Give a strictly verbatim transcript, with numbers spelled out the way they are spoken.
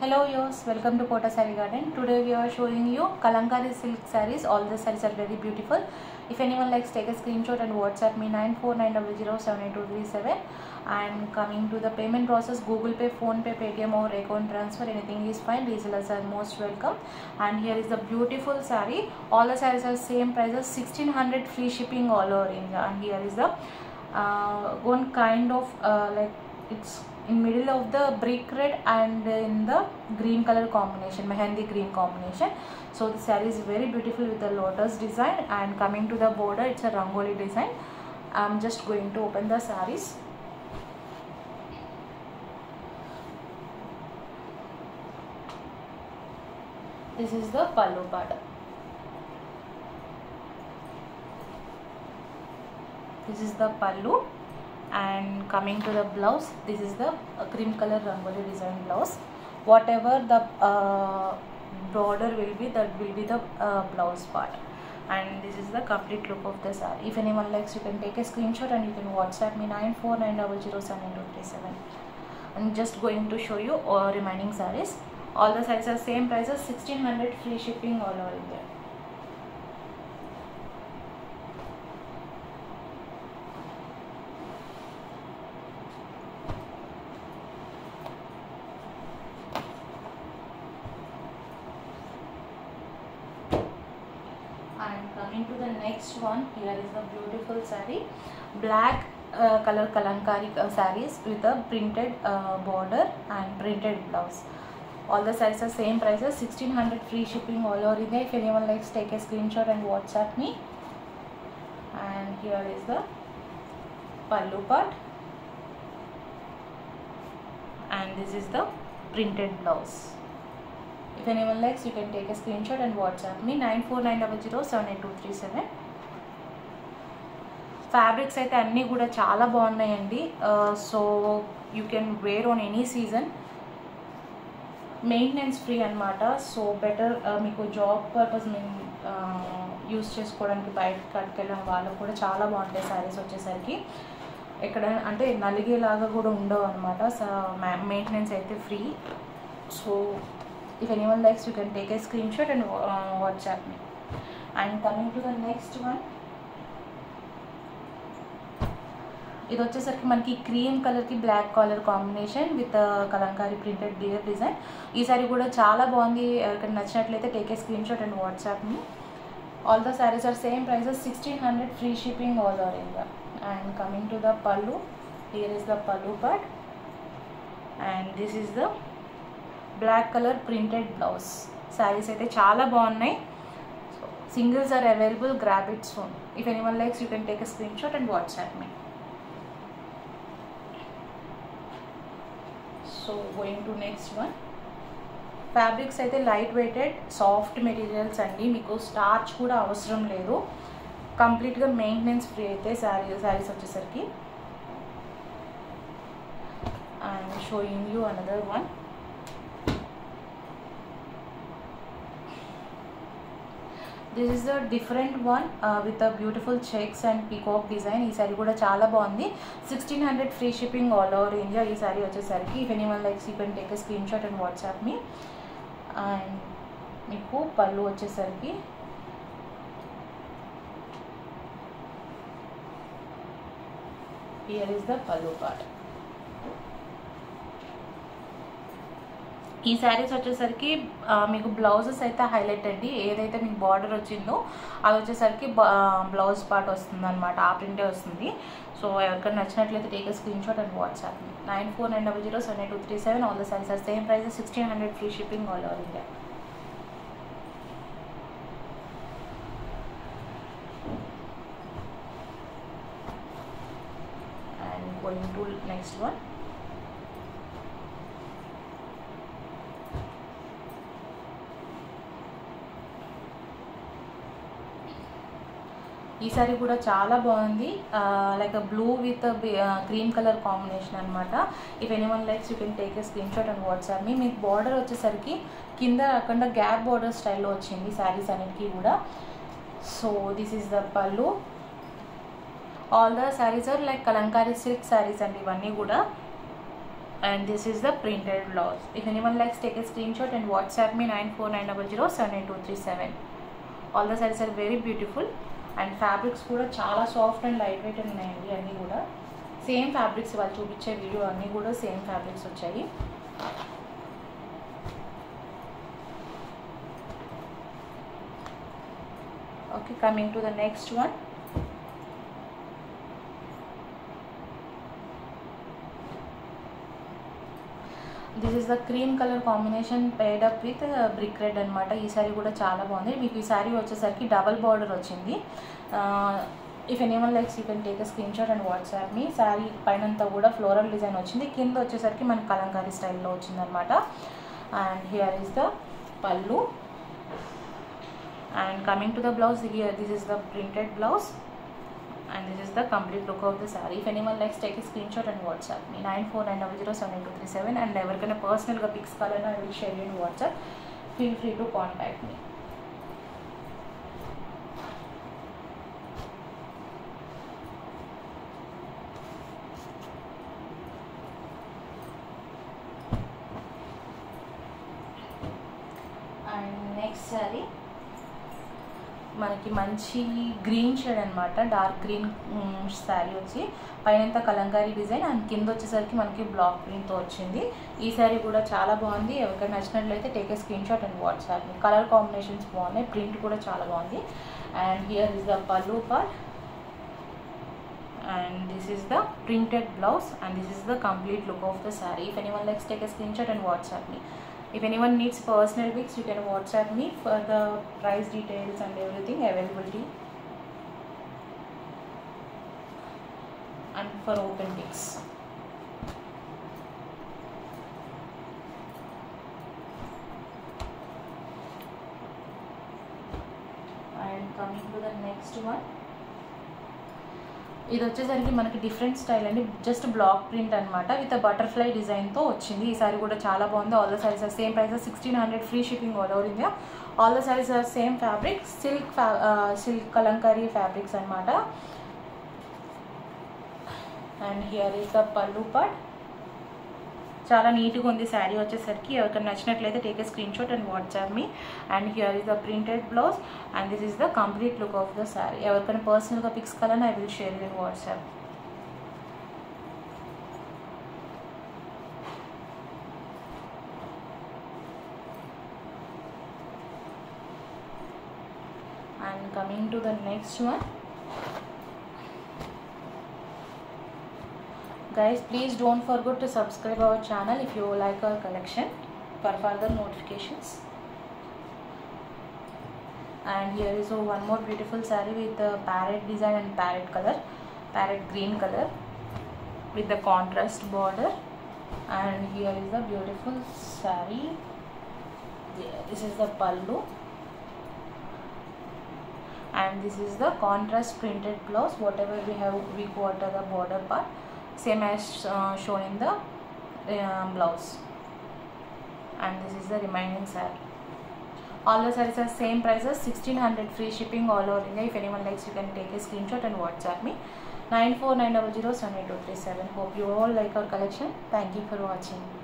Hello viewers, welcome to Kota Saree Garden. Today we are showing you Kalankari silk sarees. All the sarees are very beautiful. If anyone likes, take a screenshot and WhatsApp me nine four nine zero zero seven eight two three seven. And coming to the payment process, Google Pay, Phone Pay, Paytm or account transfer, anything is fine. Resellers are most welcome. And here is the beautiful saree. All the sarees are same prices, sixteen hundred free shipping all over India. And here is the uh, one kind of uh, like it's in middle of the brick red and in the green color combination, mehendi green combination. So the saree is very beautiful with the lotus design. And coming to the border, it's a rangoli design. I'm just going to open the sarees. This is the pallu part. This is the pallu. And coming to the blouse, this is the uh, cream color rangoli design blouse. Whatever the uh, border will be, that will be the uh, blouse part. And this is the complete look of the saree. If anyone likes, you can take a screenshot and you can WhatsApp me nine four nine zero zero seven eight two three seven. I'm just going to show you all remaining sarees. All the sarees are same prices, sixteen hundred free shipping all over India. And coming to the next one, here is the beautiful saree, black uh, color kalankari uh, sarees with a printed uh, border and printed blouse. All the sarees are same prices, sixteen hundred free shipping all over India. If anyone likes, take a screenshot and WhatsApp me. And here is the pallu part, and this is the printed blouse. If anyone likes, you can take a screenshot and WhatsApp me nine four nine zero zero seven eight two three seven. Fabrics అయితే అన్నీ కూడా చాలా బాగున్నాయండి. So you can wear on any season. Maintenance free అనమాట. So better మీకు job purpose మేము use చేసుకోవడానికి బయటకు కట్టుకెళ్ళిన వాళ్ళకు కూడా చాలా బాగుంటాయి శారీస్ వచ్చేసరికి. ఎక్కడ అంటే నలిగేలాగా కూడా ఉండవు అనమాట. సో మెయింటెనెన్స్ అయితే free. So if anyone likes, you can take a screenshot and uh, WhatsApp me. And coming to the next one, ఇది వచ్చేసరికి మనకి క్రీమ్ కలర్కి black colour combination with Kalamkari printed deer design. ఈ సారీ కూడా చాలా బాగుంది. ఎవరికైనా నచ్చినట్లయితే take a screenshot and WhatsApp me. All the saris are same prices, sixteen hundred free shipping all over India. And coming to the pallu, here is the pallu part and this is the black colour printed blouse. Saris అయితే చాలా బాగున్నాయి. So singles are available, grab it soon. If anyone likes, you can take a screenshot and WhatsApp me. So going to next one. Fabrics అయితే light weighted soft materials అండి. మీకు starch కూడా అవసరం లేదు. కంప్లీట్గా మెయింటెనెన్స్ ఫ్రీ అయితే శారీ శారీస్ వచ్చేసరికి. I'm showing you another one. This is a different one uh, with a beautiful checks and peacock design. ఈ సారీ కూడా చాలా బాగుంది. Sixteen hundred free shipping all over India ఈ సారీ వచ్చేసరికి. If anyone likes, you can take a screenshot and WhatsApp me. And మీకు పళ్ళు వచ్చేసరికి here is the pallu part. ఈ శారీస్ వచ్చేసరికి మీకు బ్లౌజెస్ అయితే హైలైట్ అండి. ఏదైతే మీకు బార్డర్ వచ్చిందో అది వచ్చేసరికి బ్లౌజ్ పార్ట్ వస్తుంది అనమాట. ఆ ప్రింటే వస్తుంది. సో ఎవరికైనా నచ్చినట్లయితే take a screenshot and WhatsApp nine four nine double zero seven eight two three seven. All the saris are same prices, sixteen hundred free shipping all over India. And going to next one. ఈ సారీ కూడా చాలా బాగుంది. Like blue with green colour combination అనమాట. If anyone likes, you can take a screenshot and WhatsApp me. మీకు border వచ్చేసరికి కింద అక్కడ gap border స్టైల్లో వచ్చింది శారీస్ అన్నిటికీ కూడా. So this is the pallu. All the saris are like Kalamkari silk saris అండి ఇవన్నీ కూడా. and this is the printed blouse. If anyone likes, take a screenshot and WhatsApp me nine four nine zero zero seven eight two three seven. All the sarees are very beautiful and fabrics kuda chala soft and lightweight unnayandi. Anni kuda same fabrics vallu chupiche video anni kuda same fabrics vachayi. Okay, coming to the next one. This is the cream color combination paired up with uh, brick red anamata. Ee saree kuda chaala baagundi. Meeku ee saree vachesariki double border vachindi. Uh, if anyone likes, you can take a screenshot and WhatsApp me. Saree painanta kuda floral design vachindi. Kinda vachesariki manaki kalankari style lo vachindi anamata. And here is the pallu. And coming to the blouse, here this is the printed blouse. And this is the complete look of the saree. If anyone likes, take a screenshot and WhatsApp me nine four nine zero zero seven eight two three seven. And never gonna personal ga pics kalana, I will share you in WhatsApp. Feel free to contact me. And next saree మనకి మంచి green shade అనమాట. Dark green sari వచ్చి పైనంతా Kalamkari design and కింద వచ్చేసరికి మనకి black ప్రింట్తో వచ్చింది. ఈ శారీ కూడా చాలా బాగుంది. ఎవరికైనా నచ్చినట్లయితే take a screenshot and WhatsApp. Colour combinations బాగున్నాయి, ప్రింట్ కూడా చాలా బాగుంది. And here is the pallu part and this is the printed blouse and this is the complete look of the saree. If anyone likes, take a screenshot and WhatsApp me. If anyone needs personal pics, you can WhatsApp me for the price details and everything, availability and for open pics. And coming to the next one, ఇది వచ్చేసరికి మనకి different style అండి. Just black print అనమాట with butterfly డిజైన్తో వచ్చింది. ఈ సారీ కూడా చాలా బాగుంది. All the saris are same price, sixteen hundred free shipping all over India. All the saris are same fabric, silk silk Kalamkari fabrics అనమాట. And here is the pallu part. చాలా నీట్గా ఉంది శారీ వచ్చేసరికి. ఎవరికైనా నచ్చినట్లయితే take a screenshot and WhatsApp me. And here is the printed blouse and this is the complete look of the sari. ఎవరికైనా పర్సనల్గా pics కావాలని I will share in WhatsApp. And coming to the next one, guys, please don't forget to subscribe our channel if you like our collection for further notifications. And here is a one more beautiful saree with the parrot design and parrot color, parrot green color with the contrast border. And here is the beautiful saree. This is the pallu and this is the contrast printed blouse. Whatever we have, we quarter the border part same as uh, shown in the uh, blouse. And this is the remaining saree. All the sarees are same prices, sixteen hundred free shipping all over India. If anyone likes, you can take a screenshot and WhatsApp me nine four nine zero zero seven eight two three seven. Hope you all like our collection. Thank you for watching.